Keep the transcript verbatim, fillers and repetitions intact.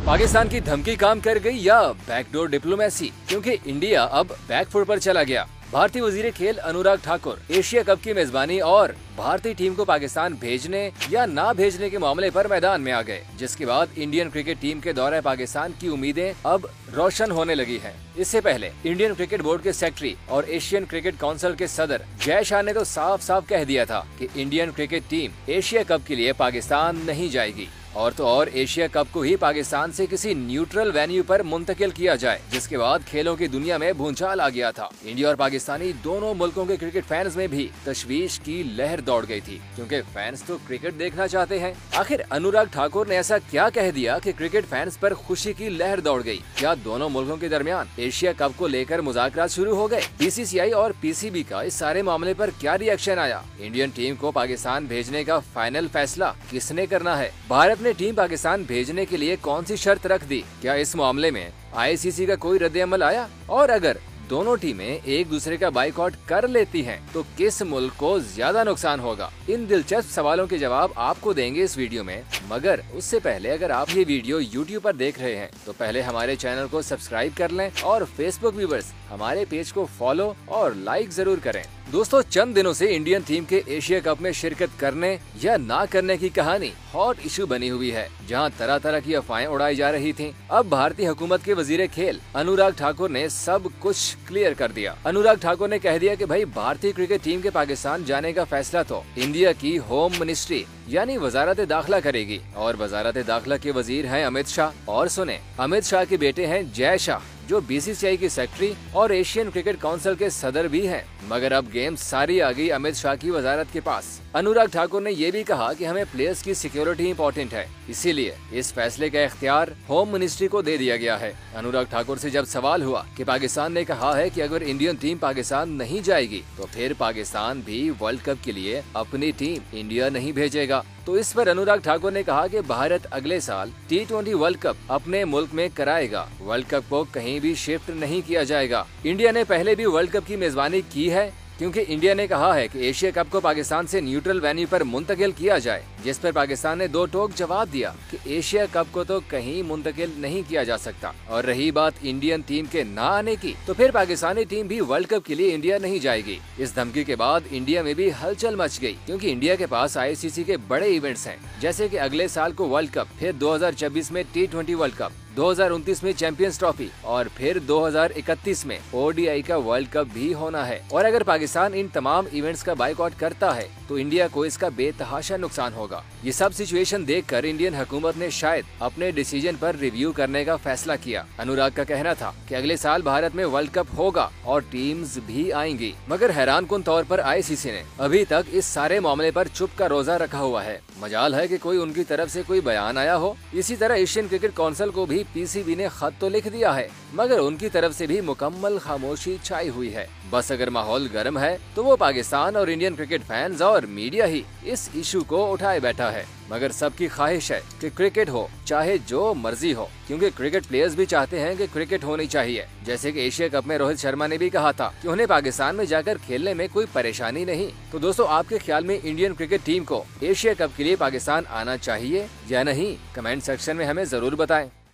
पाकिस्तान की धमकी काम कर गई या बैकडोर डिप्लोमेसी, क्योंकि इंडिया अब बैकफुट पर चला गया। भारतीय वजीर खेल अनुराग ठाकुर एशिया कप की मेजबानी और भारतीय टीम को पाकिस्तान भेजने या ना भेजने के मामले पर मैदान में आ गए, जिसके बाद इंडियन क्रिकेट टीम के दौरे पाकिस्तान की उम्मीदें अब रोशन होने लगी हैं। इससे पहले इंडियन क्रिकेट बोर्ड के सेक्रेटरी और एशियन क्रिकेट काउंसिल के सदर जय शाह ने तो साफ साफ कह दिया था कि Indian cricket team Asia cup के लिए पाकिस्तान नहीं जाएगी, और तो और एशिया कप को ही पाकिस्तान से किसी न्यूट्रल वेन्यू पर मुंतकिल किया जाए, जिसके बाद खेलों की दुनिया में भूचाल आ गया था। इंडिया और पाकिस्तानी दोनों मुल्कों के क्रिकेट फैंस में भी तशवीश की लहर दौड़ गई थी, क्योंकि फैंस तो क्रिकेट देखना चाहते हैं। आखिर अनुराग ठाकुर ने ऐसा क्या कह दिया कि क्रिकेट फैंस पर खुशी की लहर दौड़ गई? क्या दोनों मुल्कों के दरमियान एशिया कप को लेकर मुज़ाकरात शुरू हो गए? बीसीसीआई और पीसीबी का इस सारे मामले पर क्या रिएक्शन आया? इंडियन टीम को पाकिस्तान भेजने का फाइनल फैसला किसने करना है? भारत ने टीम पाकिस्तान भेजने के लिए कौन सी शर्त रख दी? क्या इस मामले में आईसीसी का कोई रद्द-ए-अमल आया? और अगर दोनों टीमें एक दूसरे का बाइकआउट कर लेती हैं, तो किस मुल्क को ज्यादा नुकसान होगा? इन दिलचस्प सवालों के जवाब आपको देंगे इस वीडियो में, मगर उससे पहले अगर आप ये वीडियो यूट्यूब पर देख रहे हैं तो पहले हमारे चैनल को सब्सक्राइब कर लें और फेसबुक व्यूवर्स हमारे पेज को फॉलो और लाइक जरूर करें। दोस्तों, चंद दिनों से इंडियन टीम के एशिया कप में शिरकत करने या ना करने की कहानी हॉट इशू बनी हुई है, जहां तरह तरह की अफवाहें उड़ाई जा रही थीं। अब भारतीय हुकूमत के वजीर खेल अनुराग ठाकुर ने सब कुछ क्लियर कर दिया। अनुराग ठाकुर ने कह दिया कि भाई, भारतीय क्रिकेट टीम के पाकिस्तान जाने का फैसला तो इंडिया की होम मिनिस्ट्री यानी वजारत दाखिला करेगी, और वजारत दाखिला के वजीर हैं अमित शाह। और सुने, अमित शाह के बेटे हैं जय शाह, जो बीसीसीआई के सेक्रेटरी और एशियन क्रिकेट काउंसिल के सदर भी हैं। मगर अब गेम सारी आ गई अमित शाह की वजारत के पास। अनुराग ठाकुर ने ये भी कहा कि हमें प्लेयर्स की सिक्योरिटी इम्पोर्टेंट है, इसीलिए इस फैसले का इख्तियार होम मिनिस्ट्री को दे दिया गया है। अनुराग ठाकुर से जब सवाल हुआ कि पाकिस्तान ने कहा है कि अगर इंडियन टीम पाकिस्तान नहीं जाएगी तो फिर पाकिस्तान भी वर्ल्ड कप के लिए अपनी टीम इंडिया नहीं भेजेगा, तो इस पर अनुराग ठाकुर ने कहा कि भारत अगले साल टी ट्वेंटी वर्ल्ड कप अपने मुल्क में कराएगा। वर्ल्ड कप को कहीं भी शिफ्ट नहीं किया जाएगा। इंडिया ने पहले भी वर्ल्ड कप की मेजबानी की है, क्योंकि इंडिया ने कहा है कि एशिया कप को पाकिस्तान से न्यूट्रल वेन्यू पर मुंतकिल किया जाए, जिस पर पाकिस्तान ने दो टोक जवाब दिया कि एशिया कप को तो कहीं मुंतकिल नहीं किया जा सकता। और रही बात इंडियन टीम के ना आने की, तो फिर पाकिस्तानी टीम भी वर्ल्ड कप के लिए इंडिया नहीं जाएगी। इस धमकी के बाद इंडिया में भी हलचल मच गई, क्योंकि इंडिया के पास आईसीसी के बड़े इवेंट्स हैं, जैसे कि अगले साल को वर्ल्ड कप, फिर दो हजार छब्बीस में टी ट्वेंटी वर्ल्ड कप, दो हजार उनतीस में चैंपियंस ट्रॉफी और फिर दो हजार इकतीस में ओडीआई का वर्ल्ड कप भी होना है। और अगर पाकिस्तान इन तमाम इवेंट्स का बाइकआउट करता है तो इंडिया को इसका बेतहाशा नुकसान होगा। ये सब सिचुएशन देखकर इंडियन हुकूमत ने शायद अपने डिसीजन पर रिव्यू करने का फैसला किया। अनुराग का कहना था कि अगले साल भारत में वर्ल्ड कप होगा और टीम्स भी आएंगी, मगर हैरानकुन तौर पर आईसीसी ने अभी तक इस सारे मामले पर चुप का रोजा रखा हुआ है। मजाल है कि कोई उनकी तरफ से कोई बयान आया हो। इसी तरह एशियन क्रिकेट काउंसिल को भी पीसीबी ने खत तो लिख दिया है, मगर उनकी तरफ से भी मुकम्मल खामोशी छाई हुई है। बस अगर माहौल गर्म है तो वो पाकिस्तान और इंडियन क्रिकेट फैंस और मीडिया ही इस इशू को उठाए बैठा है। मगर सबकी ख्वाहिश है कि क्रिकेट हो, चाहे जो मर्जी हो, क्योंकि क्रिकेट प्लेयर्स भी चाहते हैं कि क्रिकेट होनी चाहिए। जैसे कि एशिया कप में रोहित शर्मा ने भी कहा था कि उन्हें पाकिस्तान में जाकर खेलने में कोई परेशानी नहीं। तो दोस्तों, आपके ख्याल में इंडियन क्रिकेट टीम को एशिया कप के लिए पाकिस्तान आना चाहिए या नहीं? कमेंट सेक्शन में हमें जरूर बताएं।